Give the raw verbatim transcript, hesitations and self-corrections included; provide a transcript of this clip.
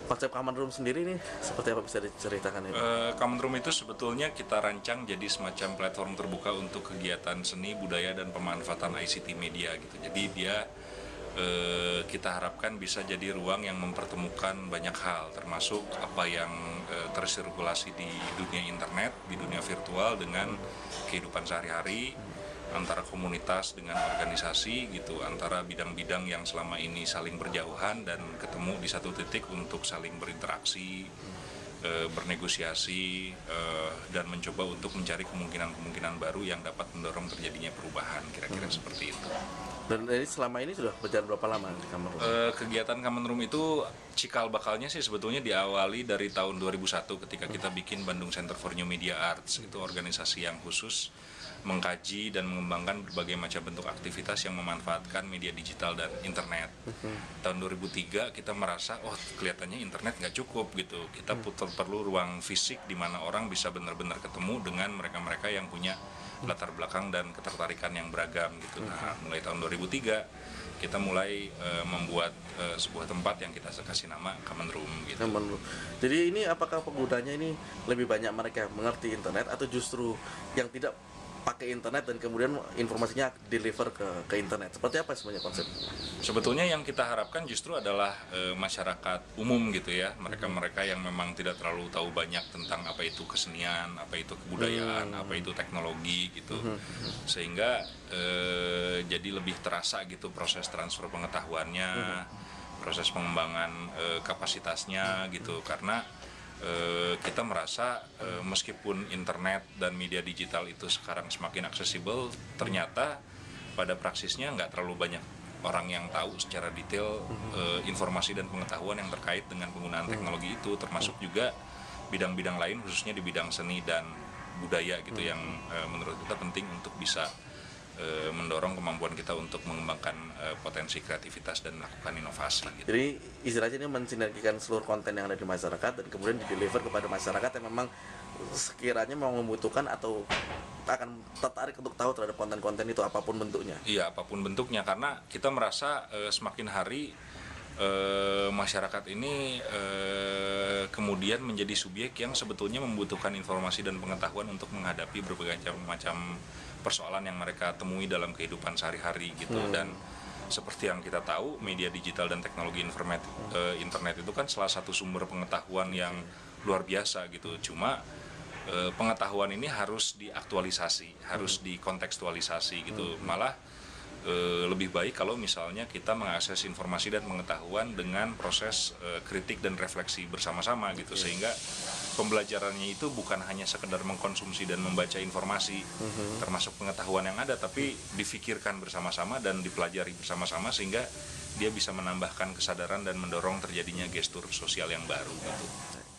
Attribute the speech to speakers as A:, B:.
A: konsep common room sendiri nih seperti apa, bisa diceritakan ini?
B: Uh, common room itu sebetulnya kita rancang jadi semacam platform terbuka untuk kegiatan seni, budaya, dan pemanfaatan I C T media gitu. Jadi dia uh, kita harapkan bisa jadi ruang yang mempertemukan banyak hal, termasuk apa yang uh, tersirkulasi di dunia internet, di dunia virtual dengan kehidupan sehari-hari, antara komunitas dengan organisasi gitu, antara bidang-bidang yang selama ini saling berjauhan dan ketemu di satu titik untuk saling berinteraksi, e, bernegosiasi, e, dan mencoba untuk mencari kemungkinan-kemungkinan baru yang dapat mendorong terjadinya perubahan, kira-kira hmm. seperti itu.
A: Dan ini selama ini sudah berjalan berapa lama di Common Room?
B: E, kegiatan Common Room itu cikal bakalnya sih sebetulnya diawali dari tahun dua ribu satu ketika kita bikin Bandung Center for New Media Arts. Itu organisasi yang khusus mengkaji dan mengembangkan berbagai macam bentuk aktivitas yang memanfaatkan media digital dan internet. Uh-huh. Tahun dua ribu tiga kita merasa, oh kelihatannya internet nggak cukup gitu. Kita putar perlu ruang fisik di mana orang bisa benar-benar ketemu dengan mereka-mereka yang punya latar belakang dan ketertarikan yang beragam gitu. Nah, mulai tahun dua ribu tiga kita mulai uh, membuat uh, sebuah tempat yang kita kasih nama Common Room gitu.
A: Common Room. Jadi ini apakah penggunanya ini lebih banyak mereka yang mengerti internet atau justru yang tidak pakai internet dan kemudian informasinya deliver ke ke internet? Seperti apa sebenarnya konsepnya?
B: Sebetulnya yang kita harapkan justru adalah e, masyarakat umum gitu ya, mereka-mereka yang memang tidak terlalu tahu banyak tentang apa itu kesenian, apa itu kebudayaan, hmm. apa itu teknologi gitu, hmm. sehingga e, jadi lebih terasa gitu proses transfer pengetahuannya, hmm. proses pengembangan e, kapasitasnya gitu, karena Uh, kita merasa uh, meskipun internet dan media digital itu sekarang semakin aksesibel, ternyata pada praksisnya nggak terlalu banyak orang yang tahu secara detail uh, informasi dan pengetahuan yang terkait dengan penggunaan teknologi itu, termasuk juga bidang-bidang lain khususnya di bidang seni dan budaya gitu yang uh, menurut kita penting untuk bisa mendorong kemampuan kita untuk mengembangkan uh, potensi kreativitas dan melakukan inovasi gitu.
A: Jadi istilahnya ini mensinergikan seluruh konten yang ada di masyarakat dan kemudian dideliver kepada masyarakat yang memang sekiranya mau membutuhkan atau akan tertarik untuk tahu terhadap konten-konten itu apapun bentuknya.
B: Iya, apapun bentuknya, karena kita merasa uh, semakin hari uh, masyarakat ini uh, kemudian menjadi subjek yang sebetulnya membutuhkan informasi dan pengetahuan untuk menghadapi berbagai macam persoalan yang mereka temui dalam kehidupan sehari-hari gitu. hmm. Dan seperti yang kita tahu, media digital dan teknologi internet, hmm. uh, internet itu kan salah satu sumber pengetahuan yang luar biasa gitu. Cuma uh, pengetahuan ini harus diaktualisasi, harus hmm. dikontekstualisasi gitu. hmm. Malah uh, lebih baik kalau misalnya kita mengakses informasi dan pengetahuan dengan proses uh, kritik dan refleksi bersama-sama gitu, yes. Sehingga pembelajarannya itu bukan hanya sekedar mengkonsumsi dan membaca informasi, uh-huh. termasuk pengetahuan yang ada, tapi difikirkan bersama-sama dan dipelajari bersama-sama sehingga dia bisa menambahkan kesadaran dan mendorong terjadinya gestur sosial yang baru gitu.